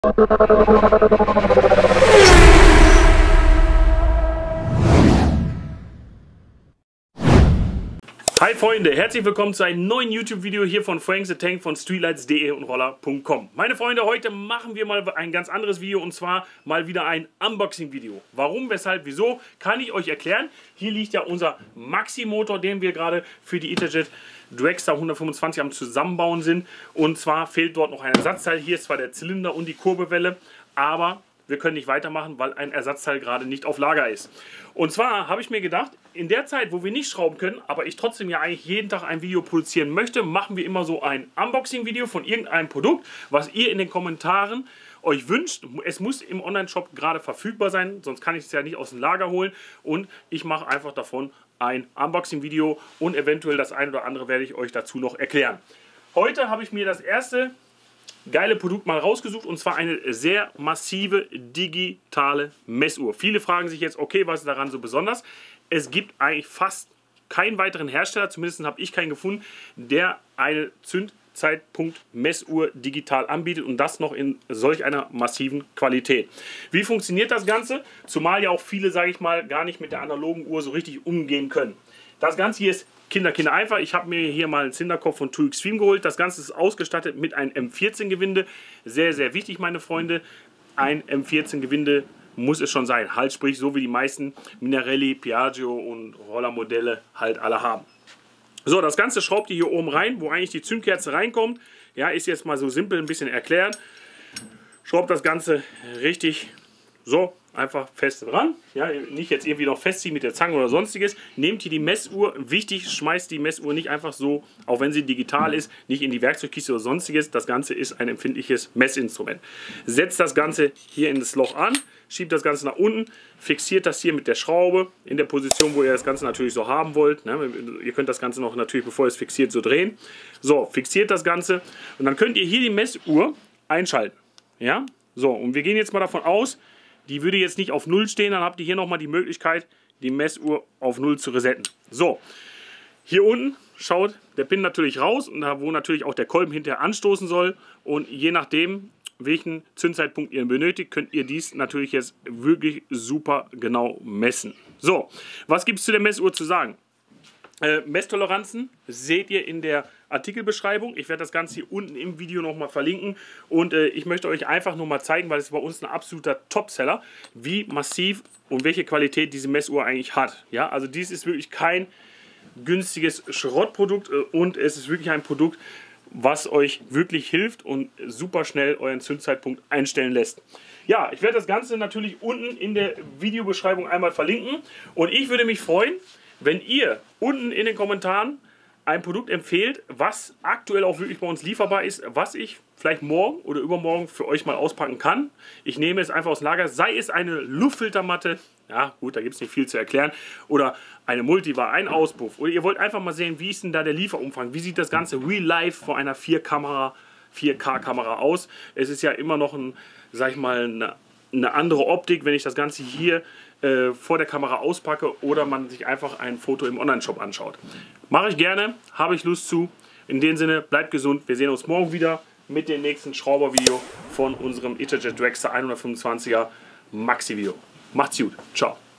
Hi Freunde, herzlich willkommen zu einem neuen YouTube-Video hier von Frank the Tank von Streetlights.de und Roller.com. Meine Freunde, heute machen wir mal ein ganz anderes Video und zwar mal wieder ein Unboxing-Video. Warum, weshalb, wieso, kann ich euch erklären. Hier liegt ja unser Maxi-Motor, den wir gerade für die Interjet Dragster 125 am Zusammenbauen sind. Und zwar fehlt dort noch ein Ersatzteil. Hier ist zwar der Zylinder und die Kurbelwelle, aber wir können nicht weitermachen, weil ein Ersatzteil gerade nicht auf Lager ist. Und zwar habe ich mir gedacht, in der Zeit, wo wir nicht schrauben können, aber ich trotzdem ja eigentlich jeden Tag ein Video produzieren möchte, machen wir immer so ein Unboxing-Video von irgendeinem Produkt, was ihr in den Kommentaren euch wünscht. Es muss im Online-Shop gerade verfügbar sein, sonst kann ich es ja nicht aus dem Lager holen. Und ich mache einfach davon ein Unboxing-Video und eventuell das ein oder andere werde ich euch dazu noch erklären. Heute habe ich mir das erste geile Produkt mal rausgesucht und zwar eine sehr massive digitale Messuhr. Viele fragen sich jetzt, okay, was ist daran so besonders? Es gibt eigentlich fast keinen weiteren Hersteller, zumindest habe ich keinen gefunden, der eine Zündzeitpunkt-Messuhr digital anbietet und das noch in solch einer massiven Qualität. Wie funktioniert das Ganze? Zumal ja auch viele, sage ich mal, gar nicht mit der analogen Uhr so richtig umgehen können. Das Ganze hier ist Kinder einfach. Ich habe mir hier mal einen Zinderkopf von True Extreme geholt. Das Ganze ist ausgestattet mit einem M14-Gewinde. Sehr, sehr wichtig, meine Freunde. Ein M14-Gewinde muss es schon sein. Halt, sprich, so wie die meisten Minarelli, Piaggio und Rollermodelle halt alle haben. So, das Ganze schraubt ihr hier oben rein, wo eigentlich die Zündkerze reinkommt. Ja, ist jetzt mal so simpel ein bisschen erklärt. Schraubt das Ganze richtig so einfach fest dran, ja, nicht jetzt irgendwie noch festziehen mit der Zange oder sonstiges. Nehmt hier die Messuhr, wichtig, schmeißt die Messuhr nicht einfach so, auch wenn sie digital ist, nicht in die Werkzeugkiste oder sonstiges. Das Ganze ist ein empfindliches Messinstrument. Setzt das Ganze hier in das Loch an, schiebt das Ganze nach unten, fixiert das hier mit der Schraube in der Position, wo ihr das Ganze natürlich so haben wollt. Ne? Ihr könnt das Ganze noch natürlich, bevor ihr es fixiert, so drehen. So, fixiert das Ganze und dann könnt ihr hier die Messuhr einschalten. Ja? So, und wir gehen jetzt mal davon aus, die würde jetzt nicht auf 0 stehen, dann habt ihr hier nochmal die Möglichkeit, die Messuhr auf 0 zu resetten. So, hier unten schaut der Pin natürlich raus und da wo natürlich auch der Kolben hinterher anstoßen soll. Und je nachdem, welchen Zündzeitpunkt ihr benötigt, könnt ihr dies natürlich jetzt wirklich super genau messen. So, was gibt es zu der Messuhr zu sagen? Messtoleranzen seht ihr in der Artikelbeschreibung. Ich werde das Ganze hier unten im Video nochmal verlinken und ich möchte euch einfach nur mal zeigen, weil es bei uns ein absoluter Topseller, wie massiv und welche Qualität diese Messuhr eigentlich hat. Ja, also dies ist wirklich kein günstiges Schrottprodukt und es ist wirklich ein Produkt, was euch wirklich hilft und super schnell euren Zündzeitpunkt einstellen lässt. Ja, ich werde das Ganze natürlich unten in der Videobeschreibung einmal verlinken und ich würde mich freuen, wenn ihr unten in den Kommentaren ein Produkt empfehlt, was aktuell auch wirklich bei uns lieferbar ist, was ich vielleicht morgen oder übermorgen für euch mal auspacken kann. Ich nehme es einfach aus dem Lager, sei es eine Luftfiltermatte, ja gut, da gibt es nicht viel zu erklären, oder eine Multivar, ein Auspuff, oder ihr wollt einfach mal sehen, wie ist denn da der Lieferumfang, wie sieht das Ganze real life vor einer 4K-Kamera aus. Es ist ja immer noch ein, sag ich mal, eine andere Optik, wenn ich das Ganze hier vor der Kamera auspacke oder man sich einfach ein Foto im Online-Shop anschaut. Mache ich gerne, habe ich Lust zu. In dem Sinne, bleibt gesund. Wir sehen uns morgen wieder mit dem nächsten Schrauber-Video von unserem Interjet Dragster 125er Maxi-Video. Macht's gut. Ciao.